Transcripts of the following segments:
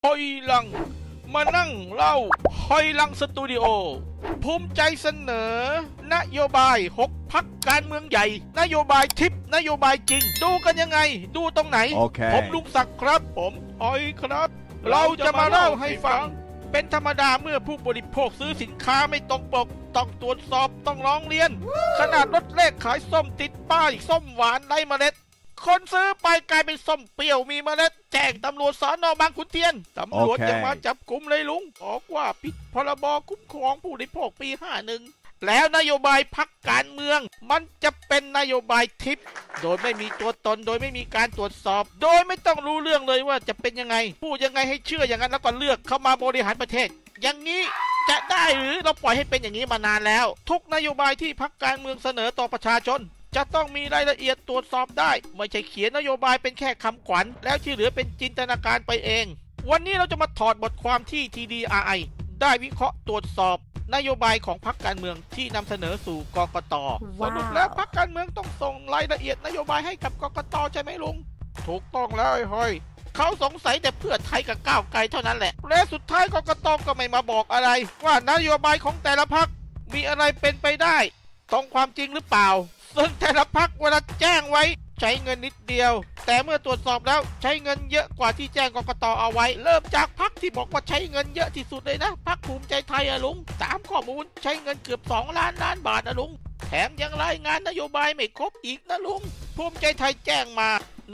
หอยลังมานั่งเล่าหอยลังสตูดิโอภูมิใจเสนอนโยบาย6 พรรคการเมืองใหญ่นโยบายทิปนโยบายจริงดูกันยังไงดูตรงไหน ผมลุงศักดิ์ครับผมหอยครับเราจะมาเล่าให้ฟังเป็นธรรมดาเมื่อผู้บริโภคซื้อสินค้าไม่ตรงปกต้องตรวจสอบต้องร้องเรียนขนาดรถเลขขายส้มติดป้ายส้มหวานไร้เมล็ดคนซื้อไปกลายเป็นส้มเปรี้ยวมีเมล็ดแจ้งตำรวจสน.บางขุนเทียนตำรวจจะมาจับกุมเลยลุงบอกว่าผิดพรบคุ้มครองผู้บริโภคปี 51แล้วนโยบายพรรคการเมืองมันจะเป็นนโยบายทิปโดยไม่มีตัวตนโดยไม่มีการตรวจสอบโดยไม่ต้องรู้เรื่องเลยว่าจะเป็นยังไงพูดยังไงให้เชื่ออย่างนั้นแล้วก็เลือกเข้ามาบริหารประเทศอย่างนี้จะได้หรือเราปล่อยให้เป็นอย่างนี้มานานแล้วทุกนโยบายที่พรรคการเมืองเสนอต่อประชาชนจะต้องมีรายละเอียดตรวจสอบได้ไม่ใช่เขียนนโยบายเป็นแค่คำขวัญแล้วที่เหลือเป็นจินตนาการไปเองวันนี้เราจะมาถอดบทความที่ TDRI ได้วิเคราะห์ตรวจสอบนโยบายของพรรคการเมืองที่นำเสนอสู่กกต.สรุปแล้วพรรคการเมืองต้องส่งรายละเอียดนโยบายให้กับกกต.ใช่ไหมลุงถูกต้องแล้วไอ้ห้อยเขาสงสัยแต่เพื่อไทยกับก้าวไกลเท่านั้นแหละและสุดท้ายกกต.ก็ไม่มาบอกอะไรว่านโยบายของแต่ละพรรคมีอะไรเป็นไปได้ตรงความจริงหรือเปล่าซึ่งแต่ละพรรคเวลาแจ้งไว้ใช้เงินนิดเดียวแต่เมื่อตรวจสอบแล้วใช้เงินเยอะกว่าที่แจ้งกกต.เอาไว้เริ่มจากพรรคที่บอกว่าใช้เงินเยอะที่สุดเลยนะพรรคภูมิใจไทยลุงตามข้อมูลใช้เงินเกือบ2 ล้านล้านบาทลุงแถมยังรายงานนโยบายไม่ครบอีกนะลุงภูมิใจไทยแจ้งมา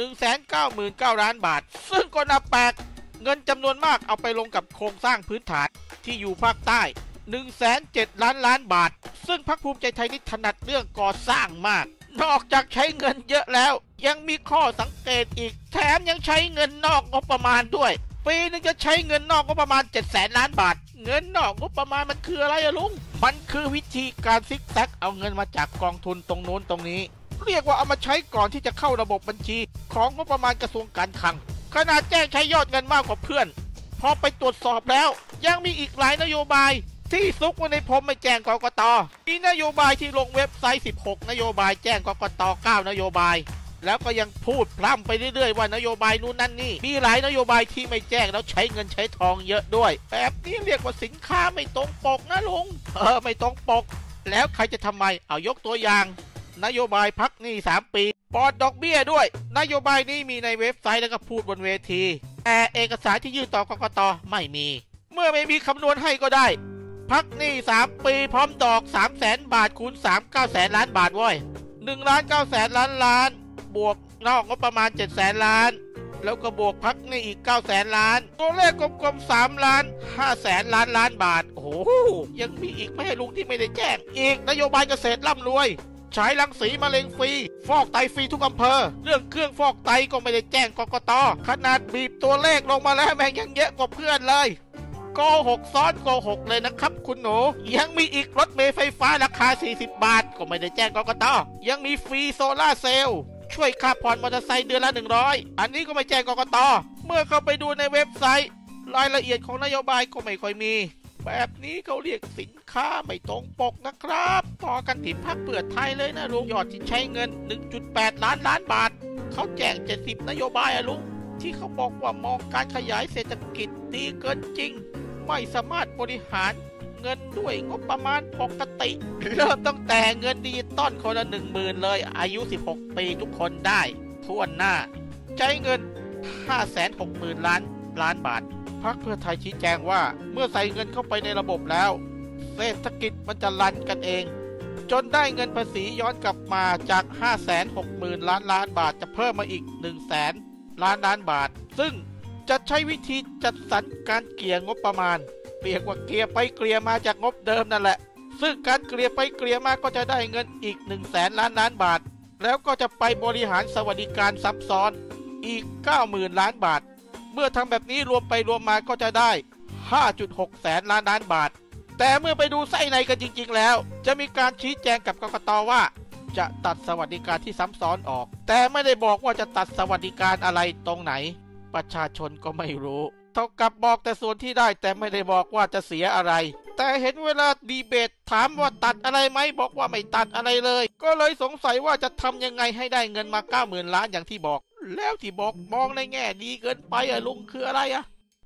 199,000 ล้านบาทซึ่งก็น่าแปลกเงินจำนวนมากเอาไปลงกับโครงสร้างพื้นฐานที่อยู่ภาคใต้ 107,000 ล้านบาทซึ่งพรรคภูมิใจไทยนี่ถนัดเรื่องก่อสร้างมากนอกจากใช้เงินเยอะแล้วยังมีข้อสังเกตอีกแถมยังใช้เงินนอกงบประมาณด้วยปีนึงจะใช้เงินนอกงบประมาณ 700,000 ล้านบาทเงินนอกงบประมาณมันคืออะไรลุงมันคือวิธีการซิกแซกเอาเงินมาจากกองทุนตรงโน้นตรงนี้เรียกว่าเอามาใช้ก่อนที่จะเข้าระบบบัญชีของงบประมาณกระทรวงการคลังขนาดแจ้งใช้ยอดเงินมากกว่าเพื่อนพอไปตรวจสอบแล้วยังมีอีกหลายนโยบายที่ซุกไว้ในพรมไม่แจ้งกกต.มีนโยบายที่ลงเว็บไซต์16นโยบายแจ้งกกต. 9นโยบายแล้วก็ยังพูดพร่ำไปเรื่อยๆว่านโยบายนู้นนั่นนี่มีหลายนโยบายที่ไม่แจ้งแล้วใช้เงินใช้ทองเยอะด้วยแบบนี้เรียกว่าสินค้าไม่ตรงปกนะลุงไม่ตรงปกแล้วใครจะทำไมเอายกตัวอย่างนโยบายพักหนี้3 ปีปลอดดอกเบี้ยด้วยนโยบายนี้มีในเว็บไซต์แล้วก็พูดบนเวทีแต่เอกสารที่ยื่นต่อกกต.ไม่มีเมื่อไม่มีคำนวณให้ก็ได้พักหนี้3 ปีพร้อมดอก 300,000 บาทคูณ3 900,000 ล้านบาทว้ย1,900,000 ล้านบวกนอกงบประมาณ700,000 ล้านแล้วก็บวกพักหนี้อีก900,000 ล้านตัวเลขกลมๆ3,500,000 ล้านบาทโอ้โหยังมีอีกไม่ให้ลุงที่ไม่ได้แจ้งอีกนโยบายเกษตรร่ำรวยฉายรังสีมะเร็งฟรีฟอกไตฟรีทุกอำเภอเรื่องเครื่องฟอกไตก็ไม่ได้แจ้งกกต.ขนาดบีบตัวเลขลงมาแล้วแม่งยังเยอะกว่าเพื่อนเลยโกหกซ้อนโกหกเลยนะครับคุณหนูยังมีอีกรถเมล์ไฟฟ้าราคา40 บาทก็ไม่ได้แจ้งกกต.ยังมีฟรีโซล่าเซลล์ช่วยค่าผ่อนมอเตอร์ไซค์เดือนละ100อันนี้ก็ไม่แจ้งกกต.เมื่อเข้าไปดูในเว็บไซต์รายละเอียดของนโยบายก็ไม่ค่อยมีแบบนี้เขาเรียกสินค้าไม่ตรงปกนะครับต่อกันที่พรรคเพื่อไทยเลยนะลุงยอดที่ใช้เงิน 1.8 ล้านบาทเขาแจ้ง70นโยบายลุงที่เขาบอกว่ามองการขยายเศรษฐกิจดีเกินจริงไม่สามารถบริหารเงินด้วยงบประมาณปกติเริ่มตั้งแต่เงินดิจิตอลคนละ 10,000 เลยอายุ16 ปีทุกคนได้ทั่วหน้าใช้เงิน 560,000 ล้านบาทพรรคเพื่อไทยชี้แจงว่าเมื่อใส่เงินเข้าไปในระบบแล้วเศรษฐกิจมันจะรันกันเองจนได้เงินภาษีย้อนกลับมาจาก 560,000 ล้านบาทจะเพิ่มมาอีก 100,000 ล้านบาทซึ่งจะใช้วิธีจัดสรรการเกลี่ยงบประมาณเรียกว่าเกลี่ยไปเกลี่ยมาจากงบเดิมนั่นแหละซึ่งการเกลี่ยไปเกลี่ยมาก็จะได้เงินอีก 100,000 ล้านบาทแล้วก็จะไปบริหารสวัสดิการซับซ้อนอีก 90,000 ล้านบาทเมื่อทำแบบนี้รวมไปรวมมาก็จะได้ 5.6 แสนล้านบาทแต่เมื่อไปดูไส้ในกันจริงๆแล้วจะมีการชี้แจงกับกกต.ว่าจะตัดสวัสดิการที่ซ้ำซ้อนออกแต่ไม่ได้บอกว่าจะตัดสวัสดิการอะไรตรงไหนประชาชนก็ไม่รู้เท่ากับบอกแต่ส่วนที่ได้แต่ไม่ได้บอกว่าจะเสียอะไรแต่เห็นเวลาดีเบตถามว่าตัดอะไรไหมบอกว่าไม่ตัดอะไรเลยก็เลยสงสัยว่าจะทำยังไงให้ได้เงินมา 90,000 ล้านอย่างที่บอกแล้วที่บอกมองในแง่ดีเกินไปลุงคืออะไร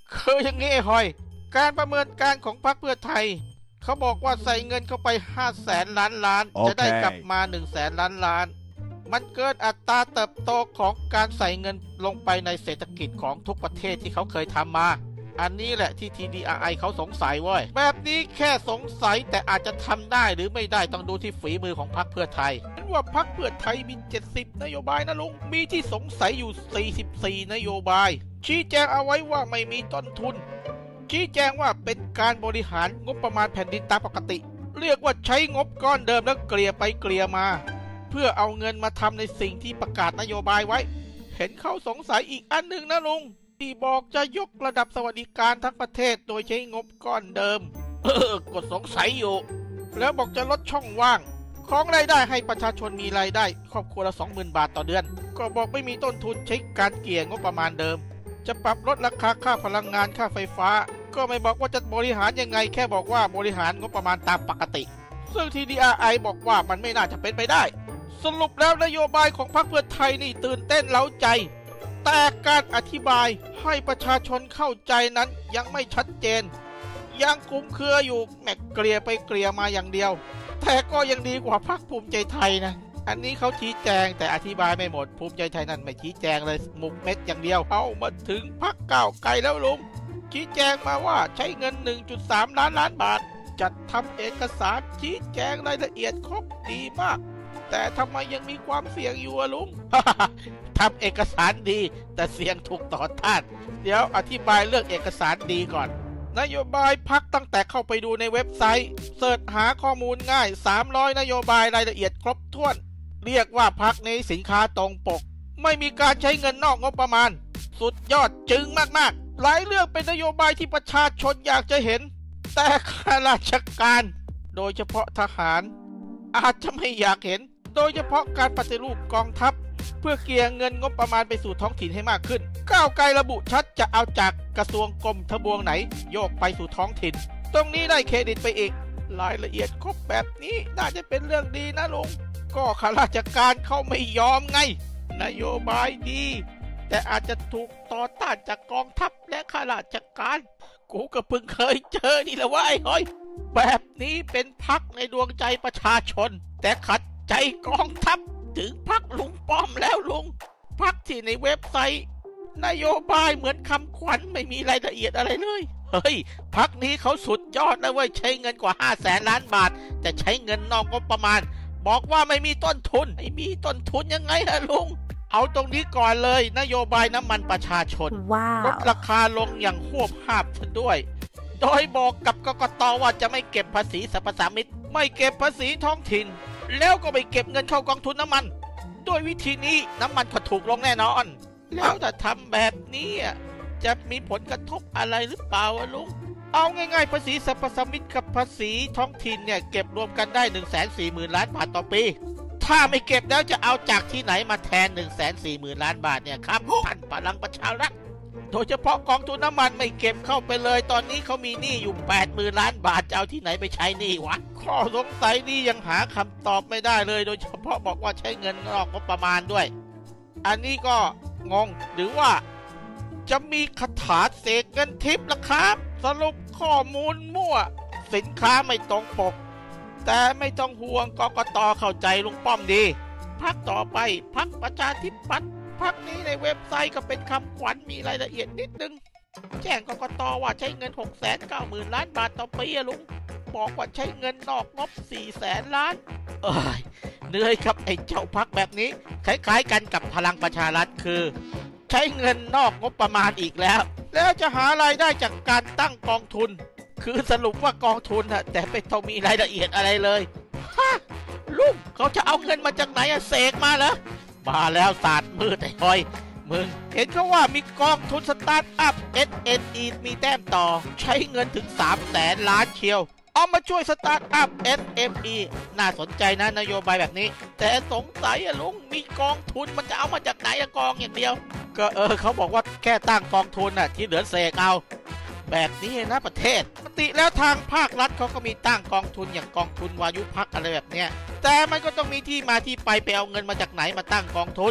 คืออย่างนี้หอยการประเมินการของพรรคเพื่อไทยเขาบอกว่าใส่เงินเข้าไป500,000,000,000,000จะได้กลับมา100,000,000,000,000มันเกินอัตราเติบโตของการใส่เงินลงไปในเศรษฐกิจของทุกประเทศที่เขาเคยทำมาอันนี้แหละที่ TDRI เขาสงสัยเว้ยแบบนี้แค่สงสัยแต่อาจจะทำได้หรือไม่ได้ต้องดูที่ฝีมือของพรรคเพื่อไทยเห็นว่าพรรคเพื่อไทยมี70นโยบายนะลุงมีที่สงสัยอยู่44นโยบายชี้แจงเอาไว้ว่าไม่มีต้นทุนชี้แจงว่าเป็นการบริหารงบประมาณแผ่นดินตามปกติเรียกว่าใช้งบก้อนเดิมแล้วเกลี่ยไปเกลี่ยมาเพื่อเอาเงินมาทำในสิ่งที่ประกาศนโยบายไว้เห็นเขาสงสัยอีกอันหนึ่งนะลุงที่บอกจะยกระดับสวัสดิการทั้งประเทศโดยใช้งบก้อนเดิมกดสงสัยอยู่แล้วบอกจะลดช่องว่างของรายได้ให้ประชาชนมีรายได้ครอบครัวละ 20,000 บาทต่อเดือนก็บอกไม่มีต้นทุนใช้การเกลี่ยงบประมาณเดิมจะปรับลดราคาค่าพลังงานค่าไฟฟ้าก็ไม่บอกว่าจะบริหารยังไงแค่บอกว่าบริหารงบประมาณตามปกติซึ่ง TDRI บอกว่ามันไม่น่าจะเป็นไปได้สรุปแล้วนโยบายของพรรคเพื่อไทยนี่ตื่นเต้นเร้าใจแต่การอธิบายให้ประชาชนเข้าใจนั้นยังไม่ชัดเจนยังคลุมเครืออยู่แมกเกลี่ยไปเกลี่ยมาอย่างเดียวแต่ก็ยังดีกว่าพรรคภูมิใจไทยนะอันนี้เขาชี้แจงแต่อธิบายไม่หมดภูมิใจไทยนั่นไม่ชี้แจงเลยหมุกเม็ดอย่างเดียวเอามาถึงพรรคก้าวไกลแล้วลุงชี้แจงมาว่าใช้เงิน 1.3 ล้านบาทจัดทำเอกสารชี้แจงรายละเอียดครบดีมากแต่ทำไมยังมีความเสี่ยงอยู่ลุง ทำเอกสารดีแต่เสี่ยงถูกต่อต้านเดี๋ยวอธิบายเรื่องเอกสารดีก่อนนโยบายพรรคตั้งแต่เข้าไปดูในเว็บไซต์เสิร์ชหาข้อมูลง่าย300นโยบายรายละเอียดครบถ้วนเรียกว่าพรรคนี้สินค้าตรงปกไม่มีการใช้เงินนอกงบประมาณสุดยอดจึงมากๆหลายเรื่องเป็นนโยบายที่ประชาชนอยากจะเห็นแต่ข้าราชการโดยเฉพาะทหารอาจจะไม่อยากเห็นโดยเฉพาะการปฏิรูปกองทัพเพื่อเกลี่ยเงินงบประมาณไปสู่ท้องถิ่นให้มากขึ้นก้าวไกลระบุชัดจะเอาจากกระทรวงกรมทบวงไหนโยกไปสู่ท้องถิ่นตรงนี้ได้เครดิตไปอีกรายละเอียดครบแบบนี้น่าจะเป็นเรื่องดีนะลุงก็ข้าราชการเขาไม่ยอมไงนโยบายดีแต่อาจจะถูกต่อต้านจากกองทัพและข้าราชการกูก็เพิ่งเคยเจอนี่แหละว่าไอ้หอยแบบนี้เป็นพรรคในดวงใจประชาชนแต่ขัดใจกองทัพถึงพรรคลุงป้อมแล้วลุงพรรคที่ในเว็บไซต์นโยบายเหมือนคำขวัญไม่มีรายละเอียดอะไรเลยเฮ้ยพรรคนี้เขาสุดยอดนะเว้ยใช้เงินกว่า500,000 ล้านบาทแต่ใช้เงินนอกงบประมาณบอกว่าไม่มีต้นทุนไม่มีต้นทุนยังไงล่ะลุงเอาตรงนี้ก่อนเลยนโยบายน้ำมันประชาชนลดราคาลงอย่างควบหาบซะด้วยโดยบอกกับกกต.ว่าจะไม่เก็บภาษีสรรพสามิตไม่เก็บภาษีท้องถิ่นแล้วก็ไปเก็บเงินเข้ากองทุนน้ำมันด้วยวิธีนี้น้ำมันก็ถูกลงแน่นอนแล้วถ้าทำแบบนี้จะมีผลกระทบอะไรหรือเปล่าลุงเอาง่ายๆภาษีสรรพสามิตกับภาษีท้องถิ่นเนี่ยเก็บรวมกันได้ 140,000 ล้านบาทต่อปีถ้าไม่เก็บแล้วจะเอาจากที่ไหนมาแทน 140,000 ล้านบาทเนี่ยครับท่านพลังประชารัฐโดยเฉพาะกองทุนน้ำมันไม่เก็บเข้าไปเลยตอนนี้เขามีหนี้อยู่ 80,000 ล้านบาทจะเอาที่ไหนไปใช้หนี้วะข้อสงสัยนี้ยังหาคำตอบไม่ได้เลยโดยเฉพาะบอกว่าใช้เงินนอกงบประมาณด้วยอันนี้ก็งงหรือว่าจะมีคาถาเสกเงินทิพย์ล่ะครับสรุปข้อมูลมั่วสินค้าไม่ตรงปกแต่ไม่ต้องห่วงกกต.เข้าใจลุงป้อมดีพรรคต่อไปพรรคประชาธิปัตย์พรรคนี้ในเว็บไซต์ก็เป็นคำขวัญมีรายละเอียดนิดนึงแจ้งกกต.ว่าใช้เงิน 690,000 ล้านบาทต่อปีลุงบอกว่าใช้เงินนอกงบ 400,000 ล้านเหนื่อยครับไอ้เจ้าพรรคแบบนี้คล้ายๆกันกับพลังประชารัฐคือใช้เงินนอกงบประมาณอีกแล้วจะหารายได้จากการตั้งกองทุนคือสรุปว่ากองทุนแต่ไม่ต้องมีรายละเอียดอะไรเลยฮะลุงเขาจะเอาเงินมาจากไหนเสกมาเหรอมาแล้วศาสตร์มืดไอ้หอยมึงเห็นเขาว่ามีกองทุนสตาร์ทอัพ SNE มีแต้มต่อใช้เงินถึง 300,000 ล้านเชียวเอามาช่วยสตาร์ทอัพ SME น่าสนใจนะนโยบายแบบนี้แต่สงสัยลุงมีกองทุนมันจะเอามาจากไหนกองอย่างเดียวก็เขาบอกว่าแค่ตั้งกองทุนที่เหลือเสกเอาแบบนี้นะประเทศปกติแล้วทางภาครัฐเขาก็มีตั้งกองทุนอย่างกองทุนวายุพักอะไรแบบเนี้ยแต่มันก็ต้องมีที่มาที่ไปเอาเงินมาจากไหนมาตั้งกองทุน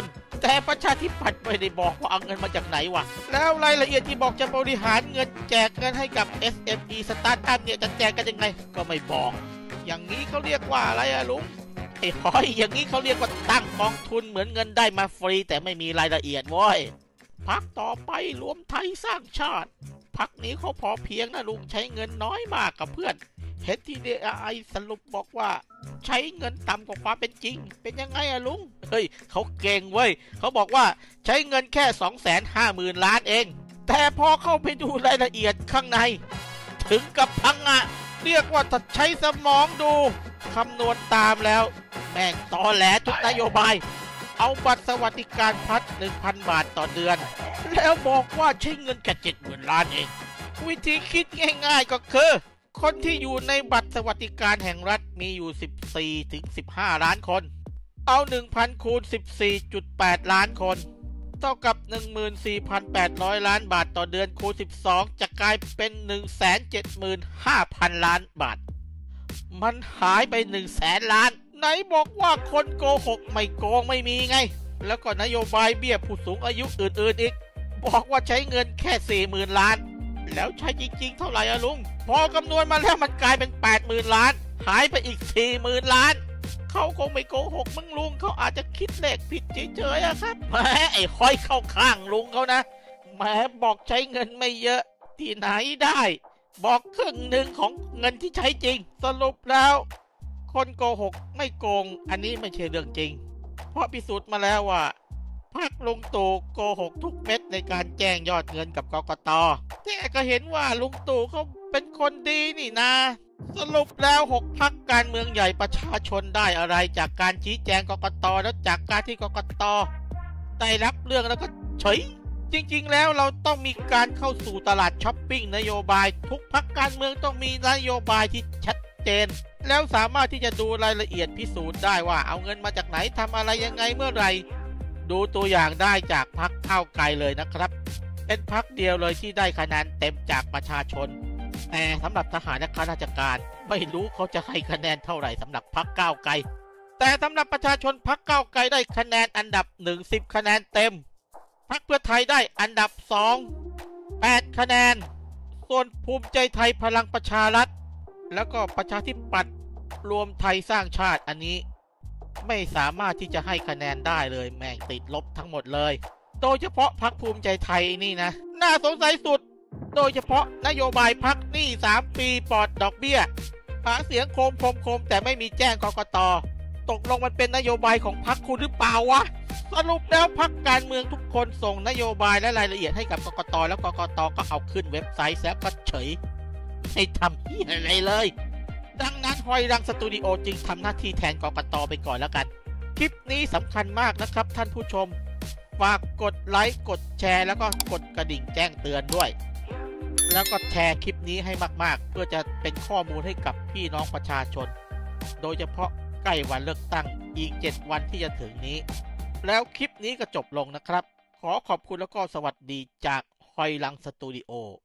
แต่ประชาธิปัตย์ไม่ได้บอกว่าเอาเงินมาจากไหนวะแล้วรายละเอียดที่บอกจะบริหารเงินแจกเงินให้กับ SME สตาร์ทอัพเนี่ยจะแจกกันยังไงก็ไม่บอกอย่างนี้เขาเรียกว่าอะไรอะลุงไอ้หอยอย่างนี้เขาเรียกว่าตั้งกองทุนเหมือนเงินได้มาฟรีแต่ไม่มีรายละเอียดเว้ยพรรคต่อไปรวมไทยสร้างชาติพรรคนี้เขาพอเพียงนะลุงใช้เงินน้อยมากกับเพื่อนเห็นที่ DAI สรุปบอกว่าใช้เงินต่ำกว่าความเป็นจริงเป็นยังไงอะลุงเฮ้ยเขาเก่งเว้ยเขาบอกว่าใช้เงินแค่ 250,000 ล้านเองแต่พอเข้าไปดูรายละเอียดข้างในถึงกับพังอะเรียกว่าถ้าใช้สมองดูคำนวณตามแล้วแม่งตอแหลทุกนโยบายเอาบัตรสวัสดิการพัด 1,000 บาทต่อเดือนแล้วบอกว่าใช้เงินแค่ 70,000 ล้านเองวิธีคิดง่ายๆก็คือคนที่อยู่ในบัตรสวัสดิการแห่งรัฐมีอยู่ 14-15 ล้านคนเอา 1,000 คูณ 14.8 ล้านคนเท่ากับ 14,800 ล้านบาทต่อเดือนคูณ 12จะกลายเป็น 175,000 ล้านบาทมันหายไป 100,000 ล้านไหนบอกว่าคนโกหกไม่โกงไม่มีไงแล้วก็นโยบายเบี้ยผู้สูงอายุอื่นๆอีกบอกว่าใช้เงินแค่ 40,000 ล้านแล้วใช้จริงๆเท่าไหร่อะลุงพอคำนวณมาแล้วมันกลายเป็น 80,000 ล้านหายไปอีก 40,000 ล้านเขาคงไม่โกหกมึงลุงเขาอาจจะคิดเลขผิดเฉยๆอะครับแหมไอ้ห้อยเข้าข้างลุงเขานะแหมบอกใช้เงินไม่เยอะที่ไหนได้บอกครึ่งหนึ่งของเงินที่ใช้จริงสรุปแล้วคนโกหกไม่โกงอันนี้ไม่ใช่เรื่องจริงเพราะพิสูจน์มาแล้วว่าพรรคลุงตู่โกหกทุกเม็ดในการแจ้งยอดเงินกับกกต.แต่ก็เห็นว่าลุงตู่เขาเป็นคนดีนี่นะสรุปแล้ว6 พรรคการเมืองใหญ่ประชาชนได้อะไรจากการชี้แจงกกต.แล้วจากการที่กกต.ได้รับเรื่องแล้วก็เฉยจริงๆแล้วเราต้องมีการเข้าสู่ตลาดช้อปปิ้งนโยบายทุกพรรคการเมืองต้องมีนโยบายที่ชัดเจนแล้วสามารถที่จะดูรายละเอียดพิสูจน์ได้ว่าเอาเงินมาจากไหนทำอะไรยังไงเมื่อไหร่ดูตัวอย่างได้จากพรรคก้าวไกลเลยนะครับเป็นพรรคเดียวเลยที่ได้คะแนนเต็มจากประชาชนแต่สำหรับทหารและข้าราชการไม่รู้เขาจะให้คะแนนเท่าไหร่สำหรับพรรคก้าวไกลแต่สำหรับประชาชนพรรคก้าวไกลได้คะแนนอันดับ1 10 คะแนนเต็มพรรคเพื่อไทยได้อันดับ2 8 คะแนนส่วนภูมิใจไทยพลังประชารัฐแล้วก็ประชาธิปัตย์รวมไทยสร้างชาติอันนี้ไม่สามารถที่จะให้คะแนนได้เลยแม่งติดลบทั้งหมดเลยโดยเฉพาะพรรคภูมิใจไทยนี่นะน่าสงสัยสุดโดยเฉพาะนโยบายพรรคหนี้3 ปีปลอดดอกเบี้ยหาเสียงโคมแต่ไม่มีแจ้งกกต.ตกลงมันเป็นนโยบายของพรรคคุณหรือเปล่าวะสรุปแล้วพรรคการเมืองทุกคนส่งนโยบายและรายละเอียดให้กับกกต.แล้วกกต.ก็เอาขึ้นเว็บไซต์แล้วก็เฉยไม่ทำเหี้ยอะไรเลยดังนั้นหอยรังสตูดิโอจึงทำหน้าที่แทนกกต.ไปก่อนแล้วกันคลิปนี้สำคัญมากนะครับท่านผู้ชมฝากกดไลค์กดแชร์แล้วก็กดกระดิ่งแจ้งเตือนด้วยแล้วก็แชร์คลิปนี้ให้มากๆเพื่อจะเป็นข้อมูลให้กับพี่น้องประชาชนโดยเฉพาะใกล้วันเลือกตั้งอีก7 วันที่จะถึงนี้แล้วคลิปนี้ก็จบลงนะครับขอขอบคุณแล้วก็สวัสดีจากหอยรังสตูดิโอ